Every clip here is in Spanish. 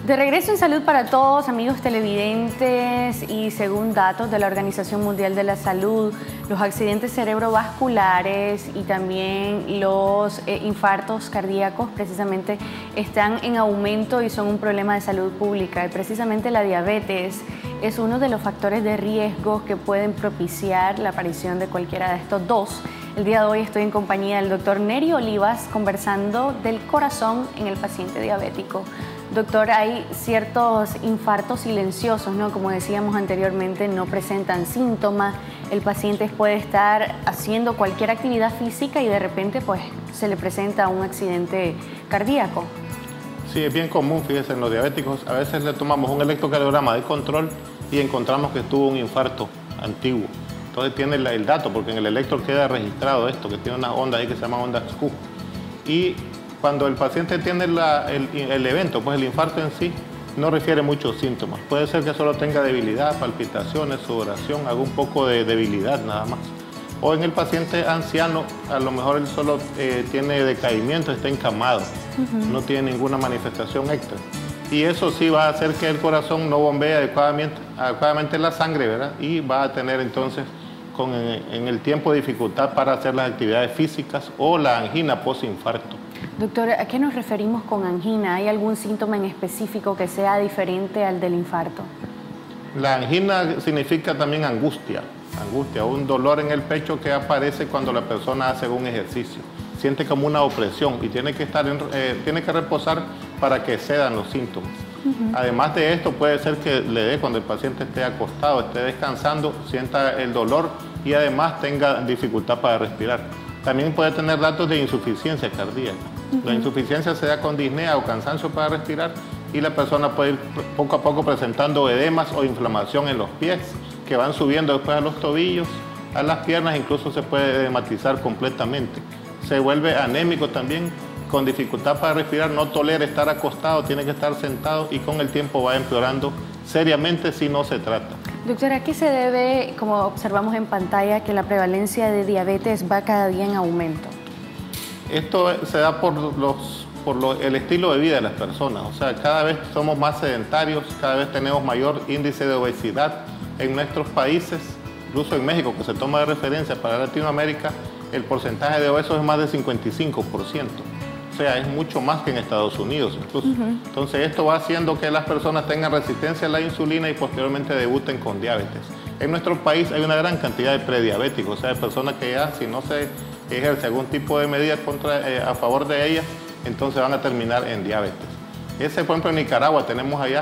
De regreso en Salud para Todos, amigos televidentes, y según datos de la Organización Mundial de la Salud, los accidentes cerebrovasculares y también los infartos cardíacos precisamente están en aumento y son un problema de salud pública. Y precisamente la diabetes es uno de los factores de riesgo que pueden propiciar la aparición de cualquiera de estos dos. El día de hoy estoy en compañía del doctor Neri Olivas conversando del corazón en el paciente diabético. Doctor, hay ciertos infartos silenciosos, ¿no? Como decíamos anteriormente, no presentan síntomas. El paciente puede estar haciendo cualquier actividad física y de repente pues se le presenta un accidente cardíaco. Sí, es bien común, fíjense, en los diabéticos. A veces le tomamos un electrocardiograma de control y encontramos que tuvo un infarto antiguo. Entonces tiene el dato, porque en el electro queda registrado esto, que tiene unas ondas ahí que se llaman ondas Q. Y cuando el paciente tiene el evento, pues el infarto en sí, no refiere muchos síntomas. Puede ser que solo tenga debilidad, palpitaciones, sudoración, algún poco de debilidad nada más. O en el paciente anciano, a lo mejor él solo tiene decaimiento, está encamado, no tiene ninguna manifestación extra. Y eso sí va a hacer que el corazón no bombee adecuadamente la sangre, ¿verdad? Y va a tener entonces en el tiempo dificultad para hacer las actividades físicas o la angina posinfarto. Doctor, ¿a qué nos referimos con angina? ¿Hay algún síntoma en específico que sea diferente al del infarto? La angina significa también angustia, un dolor en el pecho que aparece cuando la persona hace un ejercicio. Siente como una opresión y tiene que reposar para que cedan los síntomas. Además de esto, puede ser que le dé cuando el paciente esté acostado, esté descansando, sienta el dolor y además tenga dificultad para respirar. También puede tener datos de insuficiencia cardíaca. La insuficiencia se da con disnea o cansancio para respirar y la persona puede ir poco a poco presentando edemas o inflamación en los pies que van subiendo después a los tobillos, a las piernas, incluso se puede edematizar completamente. Se vuelve anémico también, con dificultad para respirar, no tolera estar acostado, tiene que estar sentado y con el tiempo va empeorando seriamente si no se trata. Doctor, ¿a qué se debe, como observamos en pantalla, que la prevalencia de diabetes va cada día en aumento? Esto se da por el estilo de vida de las personas. O sea, cada vez somos más sedentarios, cada vez tenemos mayor índice de obesidad en nuestros países, incluso en México, que se toma de referencia para Latinoamérica, el porcentaje de obesos es más del 55%. O sea, es mucho más que en Estados Unidos incluso. Entonces esto va haciendo que las personas tengan resistencia a la insulina y posteriormente debuten con diabetes. En nuestro país hay una gran cantidad de prediabéticos, o sea, de personas que ya si no se ejerce algún tipo de medida a favor de ellas, entonces van a terminar en diabetes. Por ejemplo, en Nicaragua tenemos allá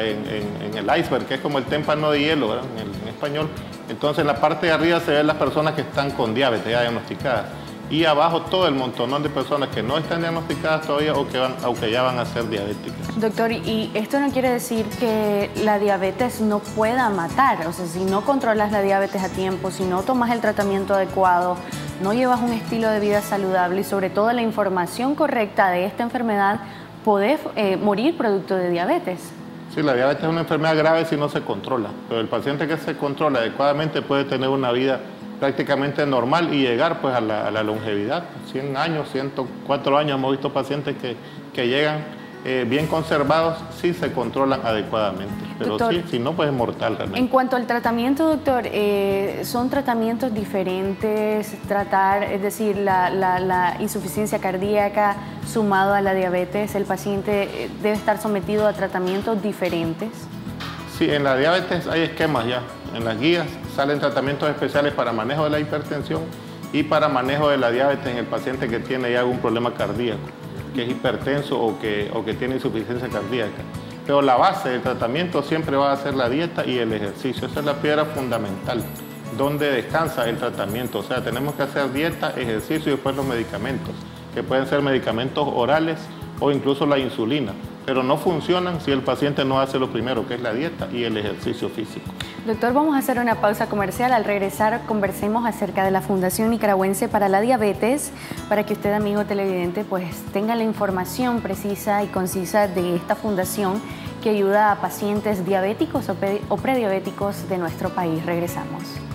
en el iceberg, que es como el témpano de hielo, ¿verdad? En español. Entonces en la parte de arriba se ven las personas que están con diabetes ya diagnosticadas. Y abajo todo el montonón de personas que no están diagnosticadas todavía o que ya van a ser diabéticas. Doctor, y esto no quiere decir que la diabetes no pueda matar. O sea, si no controlas la diabetes a tiempo, si no tomas el tratamiento adecuado, no llevas un estilo de vida saludable y sobre todo la información correcta de esta enfermedad, podés morir producto de diabetes. Sí, la diabetes es una enfermedad grave si no se controla, pero el paciente que se controla adecuadamente puede tener una vida prácticamente normal y llegar pues a la longevidad, 100 años, 104 años. Hemos visto pacientes que llegan bien conservados si se controlan adecuadamente, pero doctor, sí, si no pues es mortal realmente. En cuanto al tratamiento, doctor, ¿son tratamientos diferentes? Es decir, la insuficiencia cardíaca sumado a la diabetes, ¿el paciente debe estar sometido a tratamientos diferentes? Sí, en la diabetes hay esquemas ya. En las guías salen tratamientos especiales para manejo de la hipertensión y para manejo de la diabetes en el paciente que tiene ya algún problema cardíaco, que es hipertenso o que tiene insuficiencia cardíaca. Pero la base del tratamiento siempre va a ser la dieta y el ejercicio. Esa es la piedra fundamental, donde descansa el tratamiento. O sea, tenemos que hacer dieta, ejercicio y después los medicamentos, que pueden ser medicamentos orales o incluso la insulina. Pero no funcionan si el paciente no hace lo primero, que es la dieta y el ejercicio físico. Doctor, vamos a hacer una pausa comercial. Al regresar conversemos acerca de la Fundación Nicaragüense para la Diabetes, para que usted, amigo televidente, pues tenga la información precisa y concisa de esta fundación que ayuda a pacientes diabéticos o prediabéticos de nuestro país. Regresamos.